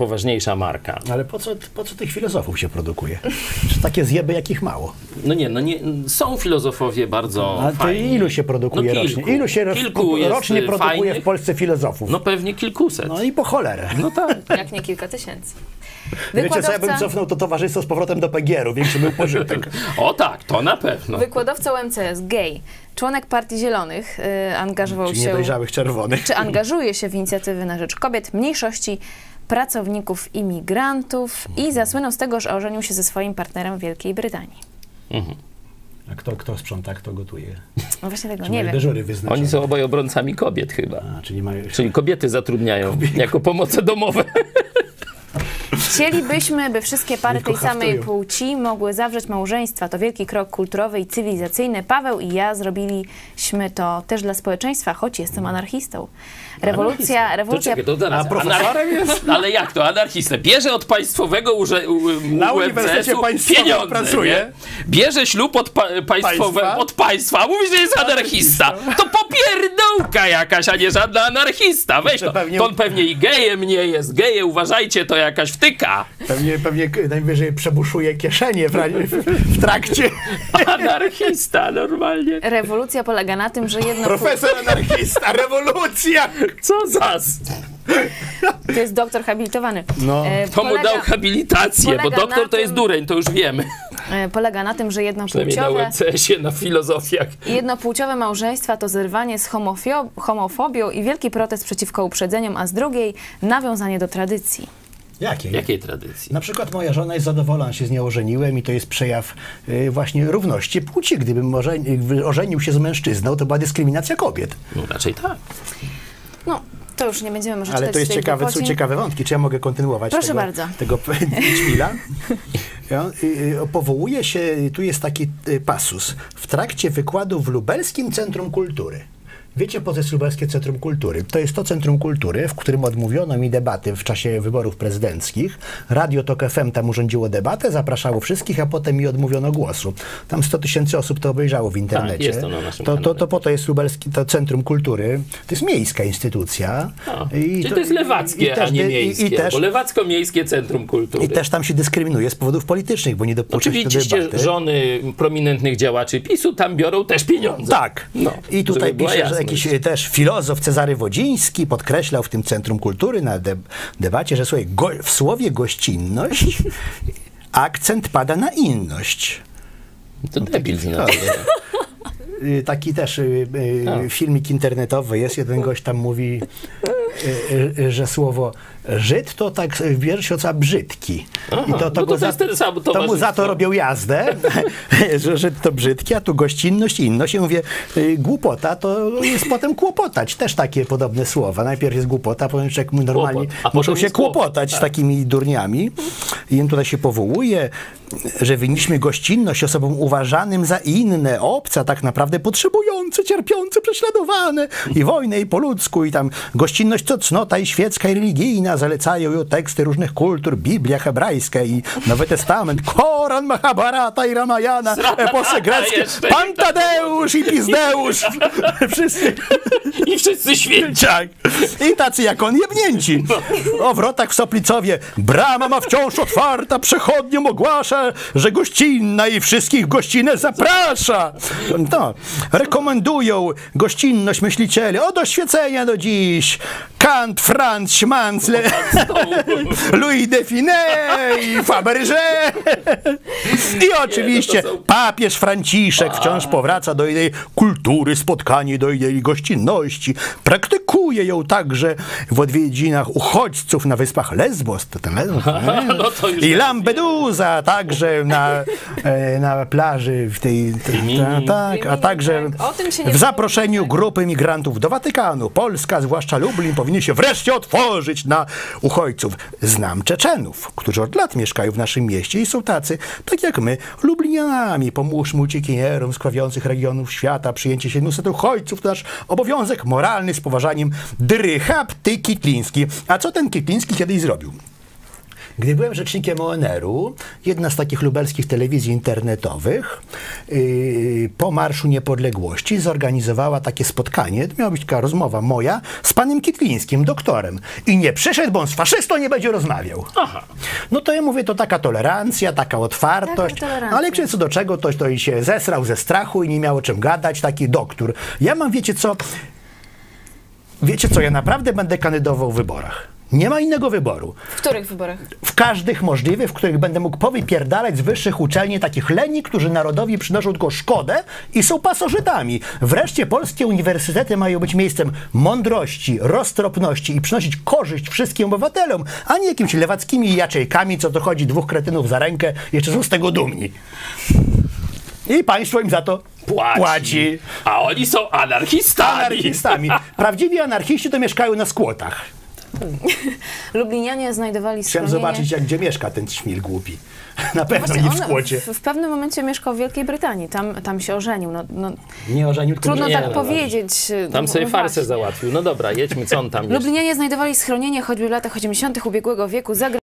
poważniejsza marka. Ale po co tych filozofów się produkuje? Czy takie zjeby, jakich mało? No nie, są filozofowie bardzo Ale to fajni. ilu się produkuje rocznie? Ilu się rocznie produkuje fajnych, w Polsce filozofów? No pewnie kilkuset. No i po cholerę. No tak. Jak nie kilka tysięcy. Wiecie co, ja bym cofnął to towarzystwo z powrotem do PGR-u, większy był pożytek. O tak, to na pewno. Wykładowca UMCS, gej, członek Partii Zielonych, angażował Czyli się... niedojrzałych czerwonych. Czy angażuje się w inicjatywy na rzecz kobiet, mniejszości, pracowników, imigrantów i zasłynął z tego, że ożenił się ze swoim partnerem w Wielkiej Brytanii. A kto sprząta, kto gotuje? No właśnie tego Czy nie mają wiem. dyżury wyznaczone? Oni są obaj obrońcami kobiet chyba. Czyli kobiety zatrudniają jako pomoce domowe. Chcielibyśmy, by wszystkie pary Tylko tej samej haftują. płci mogły zawrzeć małżeństwa. To wielki krok kulturowy i cywilizacyjny. Paweł i ja zrobiliśmy to też dla społeczeństwa, choć jestem anarchistą. Rewolucja... To czekaj, to zaraz. A profesorem jest? Ale jak to? Anarchistę. Bierze od państwowego Na Uniwersytecie Państwowym pieniądze, pracuje. nie? Bierze ślub od państwa, a mówi, że jest anarchista. To popierdółka jakaś, a nie żadna anarchista. Weź to. To on pewnie i gejem nie jest. Geje, uważajcie, to jakaś wtyka. Pewnie najwyżej przebuszuje kieszenie w trakcie. Anarchista, normalnie. Rewolucja polega na tym, że jedno... Profesor anarchista, rewolucja! Co za... To jest doktor habilitowany. No. To mu dał habilitację, bo doktor to jest dureń, to już wiemy. Polega na tym, że Przynajmniej na UMCS-ie, na filozofiach. jednopłciowe małżeństwa to zerwanie z homofobią i wielki protest przeciwko uprzedzeniom, a z drugiej nawiązanie do tradycji. Jakiej tradycji? Na przykład moja żona jest zadowolona, się z nią ożeniłem i to jest przejaw właśnie równości płci. Gdybym ożenił się z mężczyzną, to była dyskryminacja kobiet. No raczej tak. No, to już nie będziemy może Ale czytać to jest tych ciekawe, wypocin. są ciekawe wątki. Czy ja mogę kontynuować Proszę bardzo. tego ćwila? Powołuje się, tu jest taki pasus. W trakcie wykładu w Lubelskim Centrum Kultury. Wiecie, po co jest Lubelskie Centrum Kultury? To jest to Centrum Kultury, w którym odmówiono mi debaty w czasie wyborów prezydenckich. Radio Tok FM tam urządziło debatę, zapraszało wszystkich, a potem mi odmówiono głosu. Tam 100 000 osób to obejrzało w internecie. Tak, jest to na naszym kanale. To po to jest Lubelskie Centrum Kultury. To jest miejska instytucja. Czyli to jest lewackie, a nie miejskie, bo Lewacko-Miejskie Centrum Kultury. I też tam się dyskryminuje z powodów politycznych, bo nie dopuszcza się do debaty. Żony prominentnych działaczy PiS-u tam biorą też pieniądze. Tak. No, i tutaj pisze, że jasność. jakiś też filozof Cezary Wodziński podkreślał w tym Centrum Kultury na debacie, że słuchaj, w słowie gościnność akcent pada na inność. To debil. Taki też filmik internetowy jest, jeden gość tam mówi, że słowo Żyd to tak bierze się za brzydki. I to mu za to robią jazdę, że Żyd to brzydki, a tu gościnność i inność. I mówię, głupota to jest potem kłopotać. Też takie podobne słowa. Najpierw jest głupota, potem człowiek normalnie muszą się kłopotać z takimi durniami. I on tutaj się powołuje, że winniśmy gościnność osobom uważanym za inne, obce, tak naprawdę potrzebujące, cierpiące, prześladowane i wojnę i po ludzku i tam gościnność to cnota i świecka i religijna, zalecają ją teksty różnych kultur, Biblia hebrajska i Nowy Testament, Koran, Mahabharata i Ramayana, eposy greckie, Pan Tadeusz i Pizdeusz, wszyscy święci. I tacy jak on jebnięci. O wrotach w Soplicowie, brama ma wciąż otwarta, przechodniom ogłasza, że gościnna i wszystkich gościnę zaprasza. No, rekomendują gościnność myślicieli od oświecenia do dziś. Kant, Franz, Schmanz, Louis Define i Fabergé. I oczywiście papież Franciszek wciąż powraca do idei kultury, spotkanie do idei gościnności. Praktykuje ją także w odwiedzinach uchodźców na wyspach Lesbos. I Lampedusa, także na plaży w tej a także w zaproszeniu grupy migrantów do Watykanu. Polska, zwłaszcza Lublin, powinien się wreszcie otworzyć na uchodźców. Znam Czeczenów, którzy od lat mieszkają w naszym mieście i są tacy, tak jak my, Lublinianami. Pomóżmy uciekinierów z krwawiących regionów świata. Przyjęcie 700 uchodźców to nasz obowiązek moralny z poważaniem. Drycha, ty Kitliński. A co ten Kitliński kiedyś zrobił? Gdy byłem rzecznikiem ONR-u, jedna z takich lubelskich telewizji internetowych po Marszu Niepodległości zorganizowała takie spotkanie, miała być taka rozmowa moja z panem Kitlińskim, doktorem. I nie przyszedł, bo on z faszystą nie będzie rozmawiał. Aha. No to ja mówię, to taka tolerancja, taka otwartość, ale jak się co do czego, to i się zesrał ze strachu i nie miał o czym gadać, taki doktor. Ja mam, wiecie co, ja naprawdę będę kandydował w wyborach. Nie ma innego wyboru. W których wyborach? W każdych możliwych, w których będę mógł powypierdalać z wyższych uczelni takich leni, którzy narodowi przynoszą tylko szkodę i są pasożytami. Wreszcie polskie uniwersytety mają być miejscem mądrości, roztropności i przynosić korzyść wszystkim obywatelom, a nie jakimiś lewackimi jaczejkami, co to chodzi dwóch kretynów za rękę, jeszcze są z tego dumni. I państwo im za to płaci. A oni są anarchistami. Prawdziwi anarchiści to mieszkają na skłotach. Lublinianie znajdowali schronienie... Chciałem zobaczyć, gdzie mieszka ten śmil głupi. Na pewno nie w skłocie. W pewnym momencie mieszkał w Wielkiej Brytanii. Tam się ożenił. Nie ożenił, tylko trudno tak powiedzieć. Tam sobie farsę załatwił. No dobra, jedźmy, co on tam jest. Lublinianie znajdowali schronienie choćby w latach 80. ubiegłego wieku za